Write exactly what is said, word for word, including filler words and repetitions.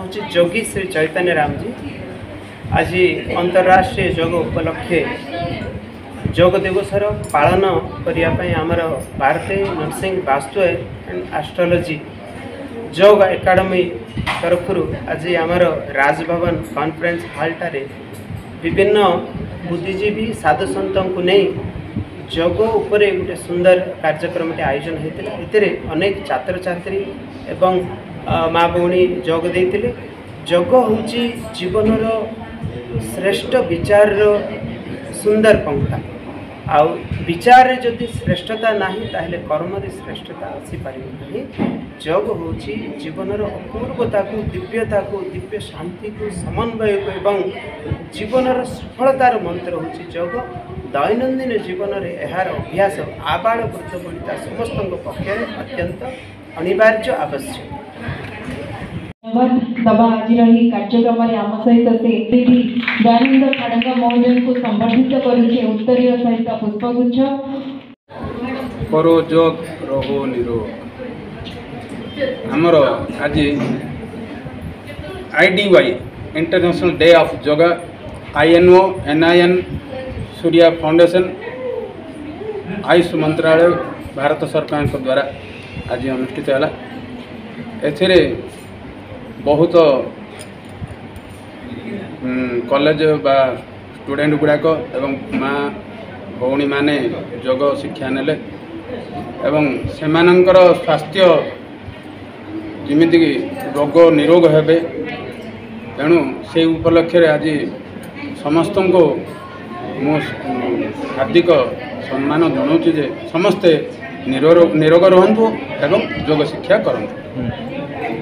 हूँ जोगी श्री चैतन्य राम जी। आज अंतर्राष्ट्रीय योग उपलक्षे योग दिवसर पालन करने आमर Bharatiya nursing Vastu and astrology yoga academy तरफ आज आमर राजभवन कॉन्फ्रेंस हॉल विभिन्न बुद्धिजीवी साधु सन्तों को नहीं योग उपरे गोटे सुंदर कार्यक्रम आयोजन होता है। अनेक छात्र छात्री एवं माँ भौणी योग देते। योग हूँ जीवन श्रेष्ठ विचार सुंदर पंक्ता आउ विचार जदि श्रेष्ठता नहीं ताहले कर्म श्रेष्ठता आसीपार नहीं। योग हूँ जीवन अपूर्वता को दिव्यता को दिव्य शांति को समन्वय को एवं जीवन सफलतार मंत्र हूँ योग। दैनंदिन जीवन में यार अभ्यास आबाल वृद्ध वनिता समस्त पक्ष अत्यंत अनिवार्य आवश्यक। दबा आज कार्यक्रम आम सहित से दयानंद खड़ंग महोदय को संबर्धित करुचे उत्तरीय सहित पुष्पगुच्छ। करो जोग रहो निरोग। आमर आज IDY international day of yoga INO NIN Surya foundation Ayush मंत्रालय भारत सरकार द्वारा आज अनुष्ठित है। एथिरे बहुत कॉलेज बा स्टूडेंट गुड़ाक एवं माँ भौणी माने योग शिक्षा नेले एवं सेमानंकर स्वास्थ्य जिमिति रोग निरोग हेबे तेणु से उपलक्ष्य आज समस्त को मु हार्दिक सम्मान जनाऊँ जे समस्ते निरोग निरोग रहंतु एवं योग शिक्षा करंतु।